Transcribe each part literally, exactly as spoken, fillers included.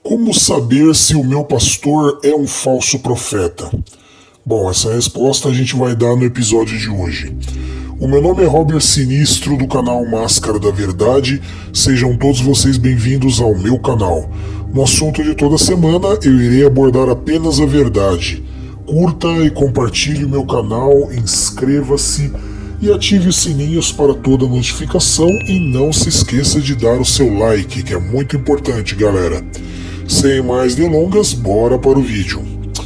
Como saber se o meu pastor é um falso profeta? Bom, essa resposta a gente vai dar no episódio de hoje. O meu nome é Robert Sinistro, do canal Máscara da Verdade. Sejam todos vocês bem-vindos ao meu canal. No assunto de toda semana, eu irei abordar apenas a verdade. Curta e compartilhe o meu canal, inscreva-se e ative os sininhos para toda notificação e não se esqueça de dar o seu like, que é muito importante, galera. Sem mais delongas, bora para o vídeo.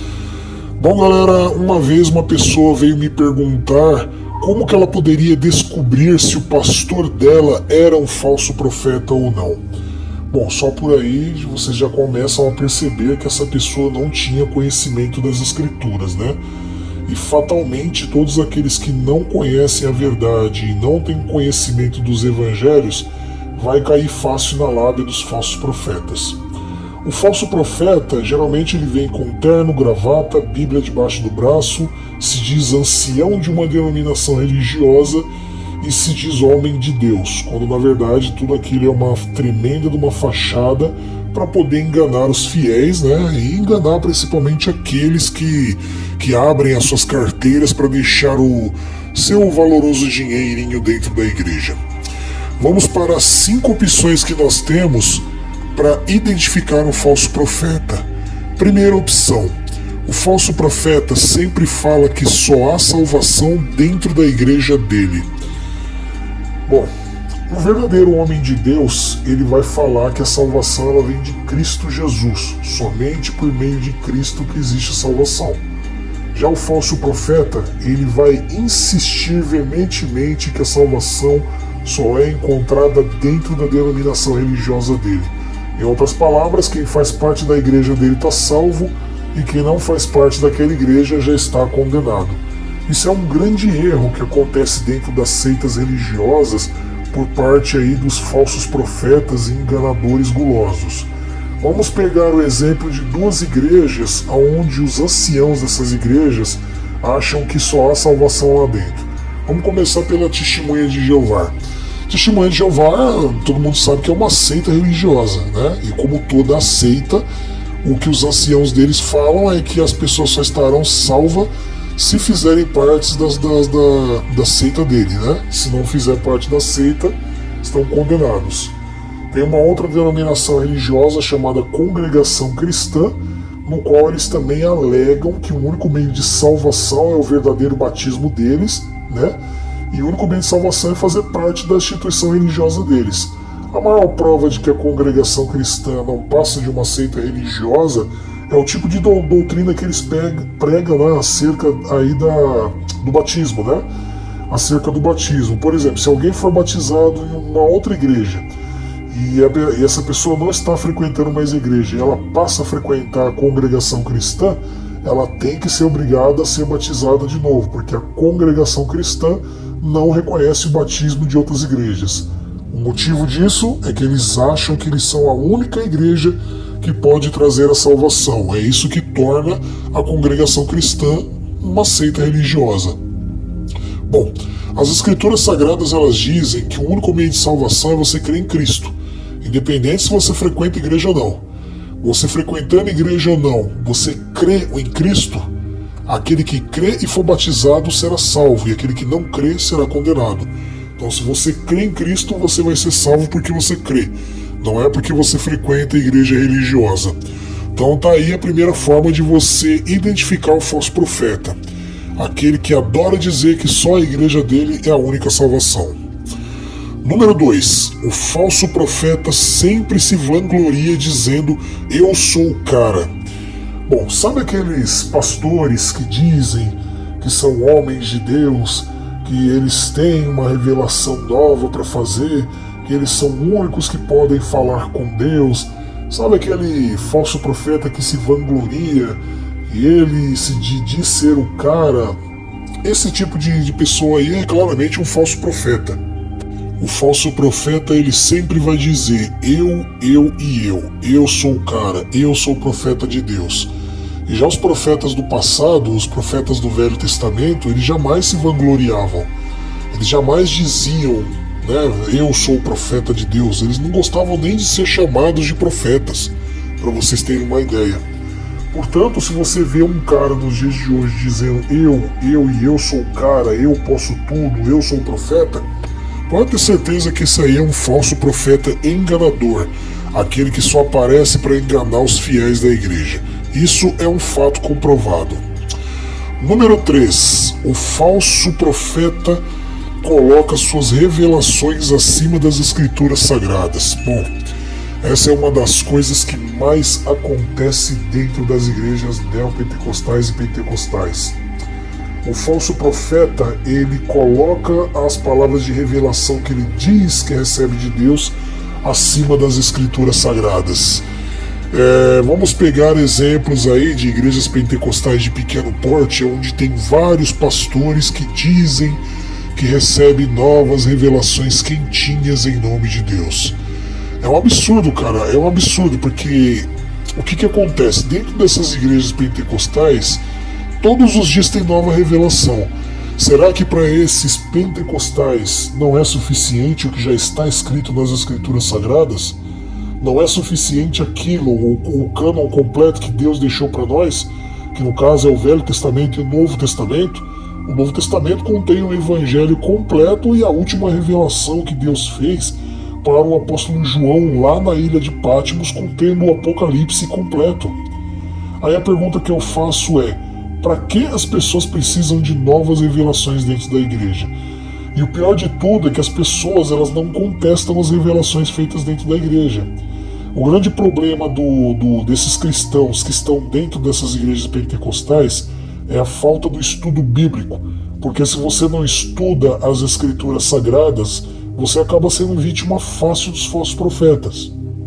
Bom, galera, uma vez uma pessoa veio me perguntar como que ela poderia descobrir se o pastor dela era um falso profeta ou não. Bom, só por aí vocês já começam a perceber que essa pessoa não tinha conhecimento das escrituras, né? E fatalmente todos aqueles que não conhecem a verdade e não têm conhecimento dos evangelhos vai cair fácil na lábia dos falsos profetas. O falso profeta, geralmente ele vem com terno, gravata, Bíblia debaixo do braço, se diz ancião de uma denominação religiosa e se diz homem de Deus, quando na verdade tudo aquilo é uma tremenda de uma fachada para poder enganar os fiéis, né? E enganar principalmente aqueles que, que abrem as suas carteiras para deixar o seu valoroso dinheirinho dentro da igreja. Vamos para as cinco opções que nós temos para identificar um falso profeta. Primeira opção: o falso profeta sempre fala que só há salvação dentro da igreja dele. Bom, o verdadeiro homem de Deus, ele vai falar que a salvação ela vem de Cristo Jesus, somente por meio de Cristo que existe a salvação. Já o falso profeta, ele vai insistir veementemente que a salvação só é encontrada dentro da denominação religiosa dele. Em outras palavras, quem faz parte da igreja dele está salvo e quem não faz parte daquela igreja já está condenado. Isso é um grande erro que acontece dentro das seitas religiosas por parte aí dos falsos profetas e enganadores gulosos. Vamos pegar o exemplo de duas igrejas onde os anciãos dessas igrejas acham que só há salvação lá dentro. Vamos começar pela Testemunha de Jeová. Testemunha de Jeová, todo mundo sabe que é uma seita religiosa, né? E como toda a seita, o que os anciãos deles falam é que as pessoas só estarão salvas se fizerem parte das, das, da, da seita dele, né? Se não fizer parte da seita, estão condenados. Tem uma outra denominação religiosa chamada Congregação Cristã, no qual eles também alegam que o único meio de salvação é o verdadeiro batismo deles, né? E o único meio de salvação é fazer parte da instituição religiosa deles. A maior prova de que a Congregação Cristã não passa de uma seita religiosa é o tipo de do, doutrina que eles pegam, pregam, né, acerca aí da, do batismo, né? Acerca do batismo. Por exemplo, se alguém for batizado em uma outra igreja e, a, e essa pessoa não está frequentando mais a igreja e ela passa a frequentar a Congregação Cristã, ela tem que ser obrigada a ser batizada de novo, porque a Congregação Cristã não reconhece o batismo de outras igrejas. O motivo disso é que eles acham que eles são a única igreja que pode trazer a salvação. É isso que torna a Congregação Cristã uma seita religiosa. Bom, as escrituras sagradas elas dizem que o único meio de salvação é você crer em Cristo, independente se você frequenta igreja ou não. Você frequentando igreja ou não, você crê em Cristo, aquele que crê e for batizado será salvo, e aquele que não crê será condenado. Então, se você crê em Cristo, você vai ser salvo porque você crê, não é porque você frequenta a igreja religiosa. Então tá aí a primeira forma de você identificar o falso profeta, aquele que adora dizer que só a igreja dele é a única salvação. Número dois. O falso profeta sempre se vangloria dizendo: eu sou o cara. Bom, sabe aqueles pastores que dizem que são homens de Deus, que eles têm uma revelação nova para fazer, que eles são únicos que podem falar com Deus? Sabe aquele falso profeta que se vangloria e ele se diz ser o cara? Esse tipo de, de pessoa aí é claramente um falso profeta. O falso profeta ele sempre vai dizer: eu, eu e eu, eu sou o cara, eu sou o profeta de Deus. E já os profetas do passado, os profetas do Velho Testamento, eles jamais se vangloriavam. Eles jamais diziam, né, eu sou o profeta de Deus. Eles não gostavam nem de ser chamados de profetas. para vocês terem uma ideia. Portanto, se você vê um cara nos dias de hoje dizendo eu, eu e eu sou o cara, eu posso tudo, eu sou o profeta, pode ter certeza que esse aí é um falso profeta enganador, aquele que só aparece para enganar os fiéis da igreja. Isso é um fato comprovado. Número três. O falso profeta coloca suas revelações acima das escrituras sagradas. Bom, essa é uma das coisas que mais acontece dentro das igrejas neopentecostais e pentecostais. O falso profeta, ele coloca as palavras de revelação que ele diz que recebe de Deus acima das escrituras sagradas. É, vamos pegar exemplos aí de igrejas pentecostais de pequeno porte, onde tem vários pastores que dizem que recebem novas revelações quentinhas em nome de Deus. É um absurdo, cara, é um absurdo, porque o que que acontece? Dentro dessas igrejas pentecostais, todos os dias tem nova revelação. Será que para esses pentecostais não é suficiente o que já está escrito nas escrituras sagradas? Não é suficiente aquilo, o, o cânon completo que Deus deixou para nós, que no caso é o Velho Testamento e o Novo Testamento? O Novo Testamento contém o Evangelho completo e a última revelação que Deus fez para o apóstolo João lá na ilha de Patmos, contendo o Apocalipse completo. Aí a pergunta que eu faço é, para que as pessoas precisam de novas revelações dentro da igreja? E o pior de tudo é que as pessoas elas não contestam as revelações feitas dentro da igreja. O grande problema do, do, desses cristãos que estão dentro dessas igrejas pentecostais é a falta do estudo bíblico, porque se você não estuda as escrituras sagradas, você acaba sendo vítima fácil dos falsos profetas.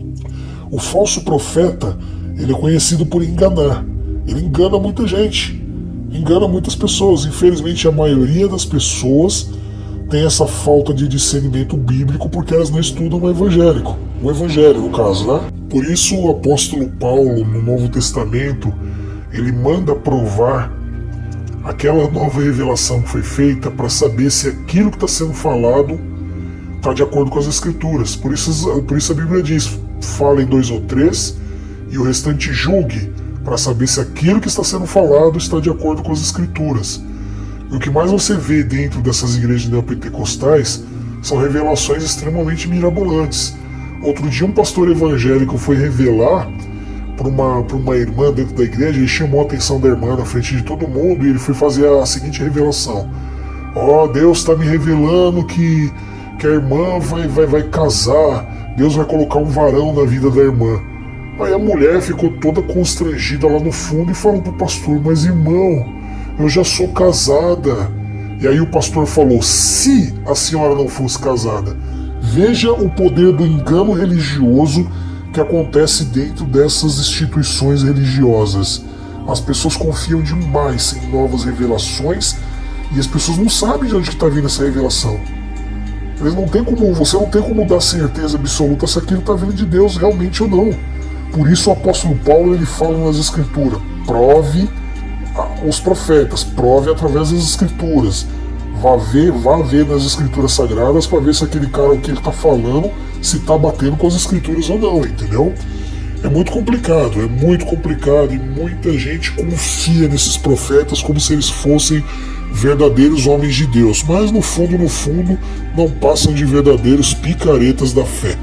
O falso profeta, ele é conhecido por enganar. Ele engana muita gente, engana muitas pessoas. Infelizmente, a maioria das pessoas tem essa falta de discernimento bíblico porque elas não estudam o evangélico, o evangelho no caso, né? Por isso o apóstolo Paulo, no Novo Testamento, ele manda provar aquela nova revelação que foi feita para saber se aquilo que está sendo falado está de acordo com as escrituras. Por isso, por isso a Bíblia diz, fala em dois ou três e o restante julgue, para saber se aquilo que está sendo falado está de acordo com as escrituras. E o que mais você vê dentro dessas igrejas neopentecostais são revelações extremamente mirabolantes. Outro dia um pastor evangélico foi revelar para uma, para uma irmã dentro da igreja, ele chamou a atenção da irmã na frente de todo mundo e ele foi fazer a seguinte revelação: ó, oh, Deus está me revelando que, que a irmã vai, vai, vai casar, Deus vai colocar um varão na vida da irmã. Aí a mulher ficou toda constrangida lá no fundo e falou pro pastor, mas irmão, eu já sou casada. E aí o pastor falou, se a senhora não fosse casada, veja o poder do engano religioso que acontece dentro dessas instituições religiosas. As pessoas confiam demais em novas revelações e as pessoas não sabem de onde está vindo essa revelação. Eles não tem como, você não tem como dar certeza absoluta se aquilo está vindo de Deus realmente ou não. Por isso o apóstolo Paulo ele fala nas escrituras, prove os profetas, prove através das escrituras. Vá ver, vá ver nas escrituras sagradas para ver se aquele cara o que ele está falando se está batendo com as escrituras ou não, entendeu? É muito complicado, é muito complicado e muita gente confia nesses profetas como se eles fossem verdadeiros homens de Deus, mas no fundo, no fundo, não passam de verdadeiros picaretas da fé.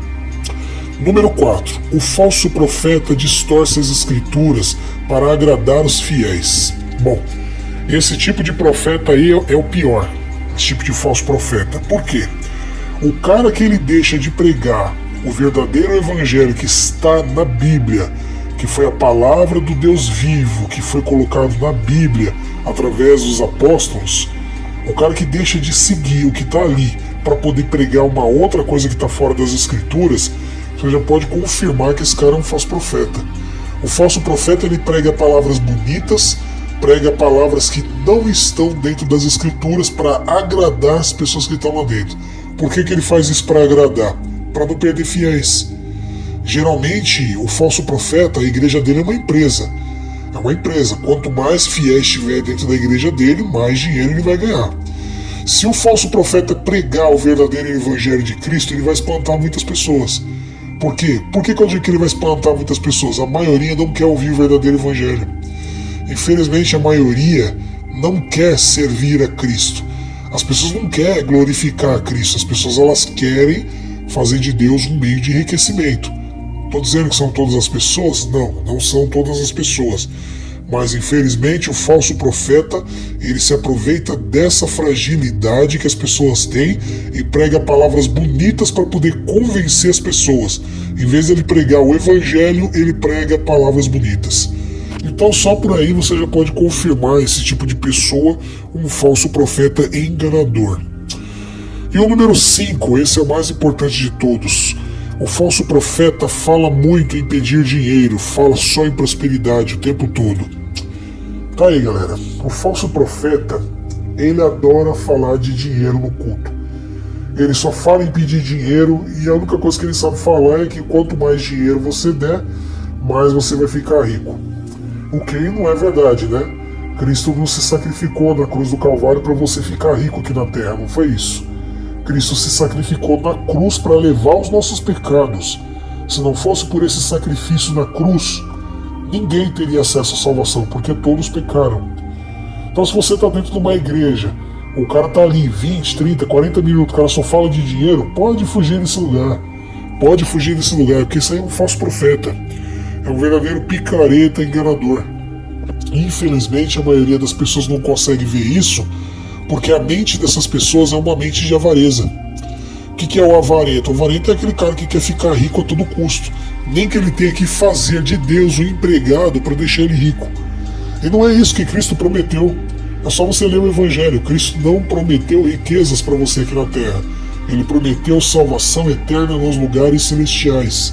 Número quatro. O falso profeta distorce as escrituras para agradar os fiéis. Bom, esse tipo de profeta aí é, é o pior, esse tipo de falso profeta. Por quê? O cara que ele deixa de pregar o verdadeiro evangelho que está na Bíblia, que foi a palavra do Deus vivo, que foi colocado na Bíblia através dos apóstolos, o cara que deixa de seguir o que está ali para poder pregar uma outra coisa que está fora das escrituras, você já pode confirmar que esse cara é um falso profeta. O falso profeta ele prega palavras bonitas, prega palavras que não estão dentro das escrituras para agradar as pessoas que estão lá dentro. Por que que ele faz isso para agradar? Para não perder fiéis. Geralmente, o falso profeta, a igreja dele é uma empresa. É uma empresa. Quanto mais fiéis tiver dentro da igreja dele, mais dinheiro ele vai ganhar. Se o falso profeta pregar o verdadeiro evangelho de Cristo, ele vai espantar muitas pessoas. Por quê? Por que, que eu digo que ele vai espantar muitas pessoas? A maioria não quer ouvir o verdadeiro evangelho. Infelizmente, a maioria não quer servir a Cristo. As pessoas não querem glorificar a Cristo. As pessoas elas querem fazer de Deus um meio de enriquecimento. Estou dizendo que são todas as pessoas? Não, não são todas as pessoas. Mas infelizmente o falso profeta, ele se aproveita dessa fragilidade que as pessoas têm e prega palavras bonitas para poder convencer as pessoas. Em vez de ele pregar o evangelho, ele prega palavras bonitas. Então só por aí você já pode confirmar esse tipo de pessoa, um falso profeta enganador. E o número cinco, esse é o mais importante de todos. O falso profeta fala muito em pedir dinheiro, fala só em prosperidade o tempo todo. Tá aí, galera. O falso profeta, ele adora falar de dinheiro no culto. Ele só fala em pedir dinheiro e a única coisa que ele sabe falar é que quanto mais dinheiro você der, mais você vai ficar rico. O que não é verdade, né? Cristo não se sacrificou na cruz do Calvário para você ficar rico aqui na terra, não foi isso. Cristo se sacrificou na cruz para levar os nossos pecados. Se não fosse por esse sacrifício na cruz, ninguém teria acesso à salvação, porque todos pecaram. Então se você está dentro de uma igreja, o cara está ali vinte, trinta, quarenta minutos, o cara só fala de dinheiro, pode fugir desse lugar. Pode fugir desse lugar, porque isso aí é um falso profeta. É um verdadeiro picareta enganador. Infelizmente a maioria das pessoas não consegue ver isso, porque a mente dessas pessoas é uma mente de avareza. O que, que é o avarento? O avarento é aquele cara que quer ficar rico a todo custo. Nem que ele tenha que fazer de Deus um empregado para deixar ele rico. E não é isso que Cristo prometeu. É só você ler o Evangelho. Cristo não prometeu riquezas para você aqui na terra. Ele prometeu salvação eterna nos lugares celestiais.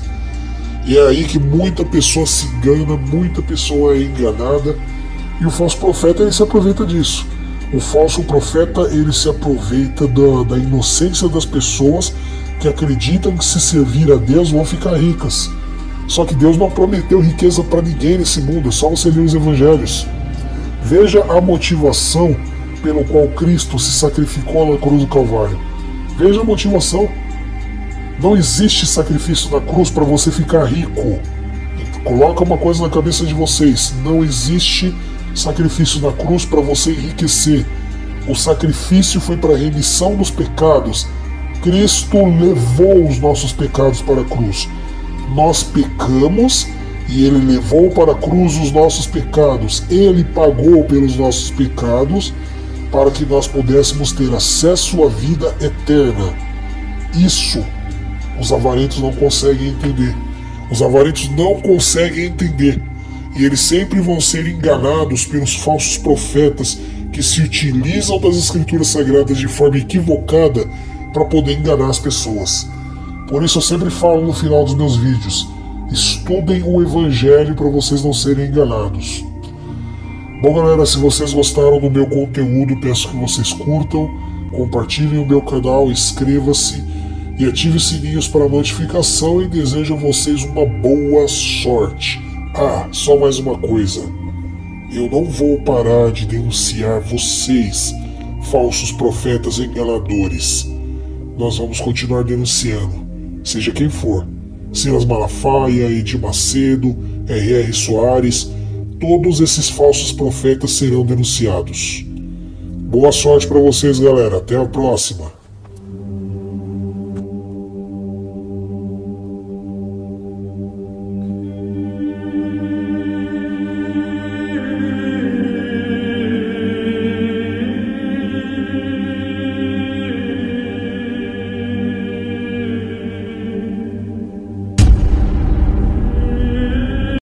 E é aí que muita pessoa se engana, muita pessoa é enganada. E o falso profeta ele se aproveita disso. O falso profeta ele se aproveita da, da inocência das pessoas que acreditam que se servir a Deus vão ficar ricas. Só que Deus não prometeu riqueza para ninguém nesse mundo, é só você ler os evangelhos. Veja a motivação pelo qual Cristo se sacrificou na cruz do Calvário. Veja a motivação. Não existe sacrifício na cruz para você ficar rico. Coloca uma coisa na cabeça de vocês, não existe sacrifício na cruz para você enriquecer. O sacrifício foi para a remissão dos pecados. Cristo levou os nossos pecados para a cruz. Nós pecamos e Ele levou para a cruz os nossos pecados. Ele pagou pelos nossos pecados para que nós pudéssemos ter acesso à vida eterna. Isso os avarentos não conseguem entender. Os avarentos não conseguem entender. E eles sempre vão ser enganados pelos falsos profetas que se utilizam das escrituras sagradas de forma equivocada para poder enganar as pessoas. Por isso eu sempre falo no final dos meus vídeos, estudem o evangelho para vocês não serem enganados. Bom galera, se vocês gostaram do meu conteúdo, peço que vocês curtam, compartilhem o meu canal, inscreva-se e ative os sininhos para notificação e desejo a vocês uma boa sorte. Ah, só mais uma coisa. Eu não vou parar de denunciar vocês, falsos profetas enganadores. Nós vamos continuar denunciando, seja quem for. Silas Malafaia, Edir Macedo, R R Soares, todos esses falsos profetas serão denunciados. Boa sorte para vocês, galera. Até a próxima.